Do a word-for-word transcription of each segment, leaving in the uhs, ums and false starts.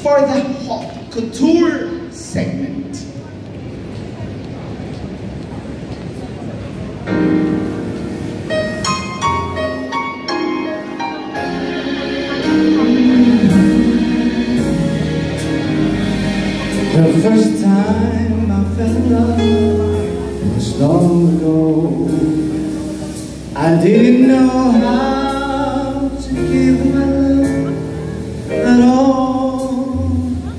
for the Haute Couture segment. The first time I fell in love was long ago. I didn't know how to give my love at all.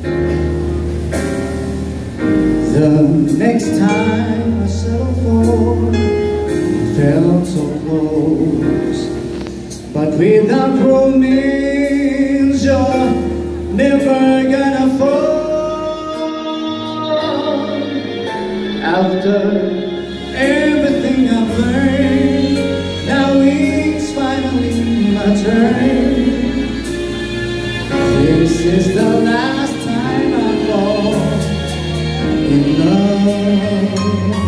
The next time I settled for, I felt so close. But without romance, you're never gonna fall. After everything I've learned, now it's finally my turn. This is the last time I fall in love.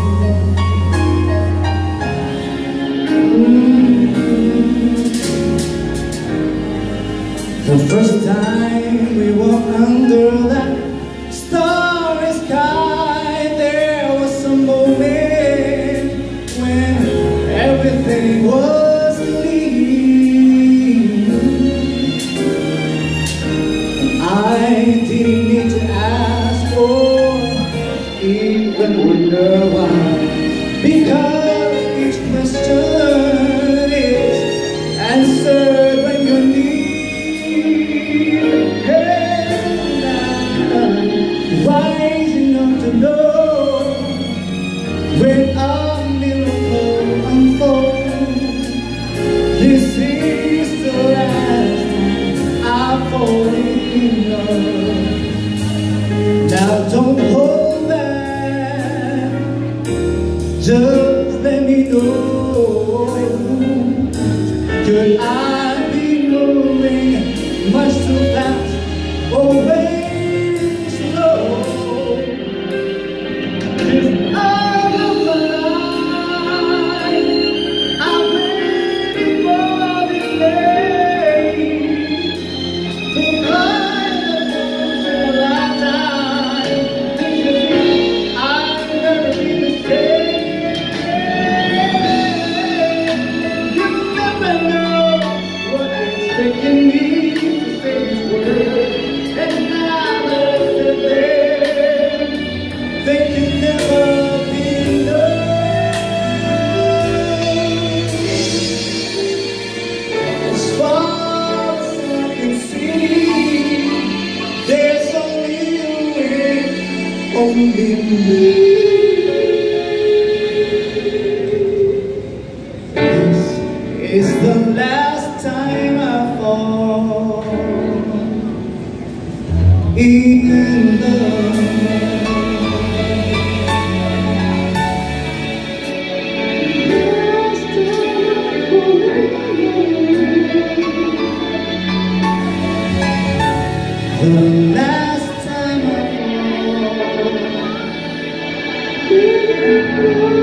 Mm-hmm. The first time we walked under that starry sky, there was a moment when everything was clean. I didn't need to ask or even wonder why, because each question is answered when you're near. And I'm rising up to know when a miracle unfolds. This is the last time I fall in love. Now don't hold back, just let me know. Could I be moving much too fast or way slow? If all of my life I'm waiting for this day to find the most in a lifetime. I'll never be the same. You never know what it's taking me to say this word, and now that I sit there, they can never be enough. As far as I can see, there's only you and only me. This is the last time I fall in love. The last time I fall.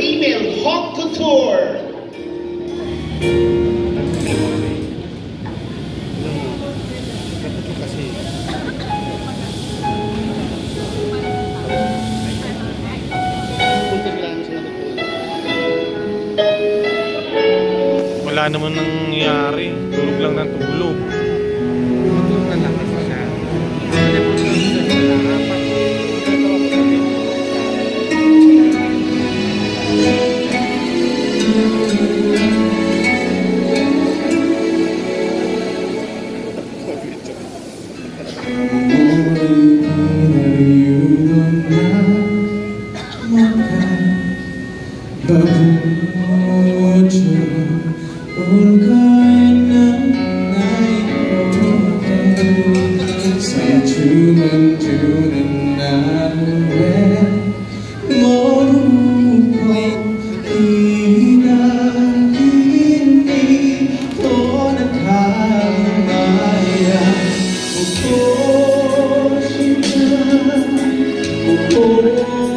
female haute couture. Wala naman nangyayari. Tulog lang ng tulog. Matulog na lang kasi siya.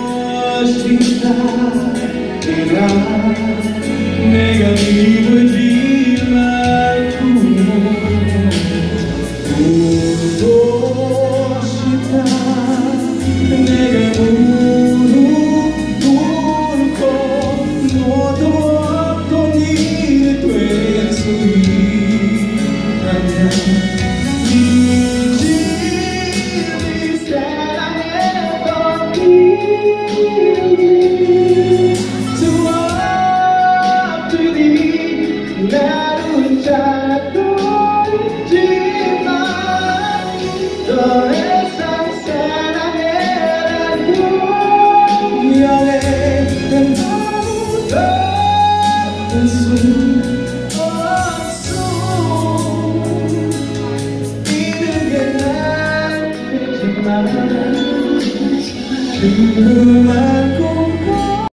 내가 이루지